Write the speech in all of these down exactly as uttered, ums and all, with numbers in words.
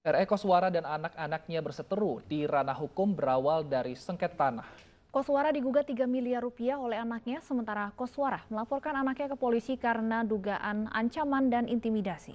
R E Koswara dan anak-anaknya berseteru di ranah hukum berawal dari sengketa tanah. Koswara digugat tiga miliar rupiah oleh anaknya, sementara Koswara melaporkan anaknya ke polisi karena dugaan ancaman dan intimidasi.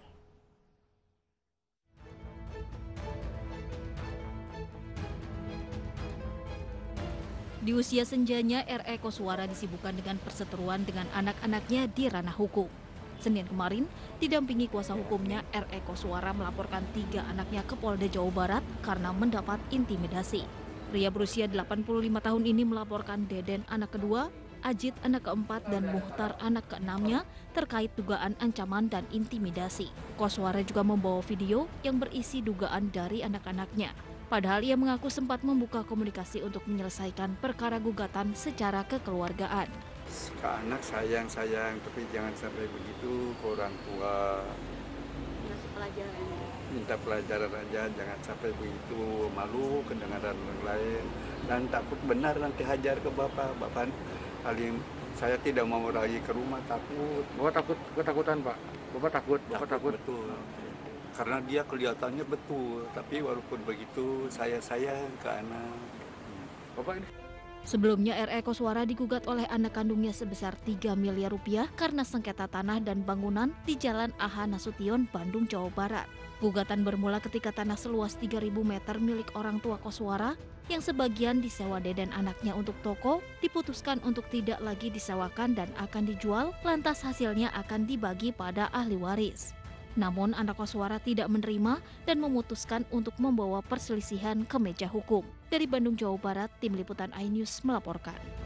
Di usia senjanya, R E Koswara disibukkan dengan perseteruan dengan anak-anaknya di ranah hukum. Senin kemarin, didampingi kuasa hukumnya, R E Koswara melaporkan tiga anaknya ke Polda Jawa Barat karena mendapat intimidasi. Pria berusia delapan puluh lima tahun ini melaporkan Deden anak kedua, Ajit anak keempat, dan Muhtar anak keenamnya terkait dugaan ancaman dan intimidasi. Koswara juga membawa video yang berisi dugaan dari anak-anaknya. Padahal ia mengaku sempat membuka komunikasi untuk menyelesaikan perkara gugatan secara kekeluargaan. Ke anak sayang-sayang, tapi jangan sampai begitu ke orang tua. Ngasih pelajaran. Minta pelajaran aja, jangan sampai begitu, malu kedengaran orang lain. Dan takut benar nanti hajar ke bapak. Bapak paling saya tidak mau lagi ke rumah, takut. Bapak takut, ketakutan Pak? Bapak takut, Bapak takut? takut betul. Karena dia kelihatannya betul, tapi walaupun begitu saya sayang ke anak. Bapak ini. Sebelumnya R E Koswara digugat oleh anak kandungnya sebesar tiga miliar rupiah karena sengketa tanah dan bangunan di Jalan A H Nasution, Bandung, Jawa Barat. Gugatan bermula ketika tanah seluas tiga ribu meter milik orang tua Koswara yang sebagian disewa Deden anaknya untuk toko diputuskan untuk tidak lagi disewakan dan akan dijual, lantas hasilnya akan dibagi pada ahli waris. Namun anak Koswara tidak menerima dan memutuskan untuk membawa perselisihan ke meja hukum. Dari Bandung, Jawa Barat, Tim Liputan iNews melaporkan.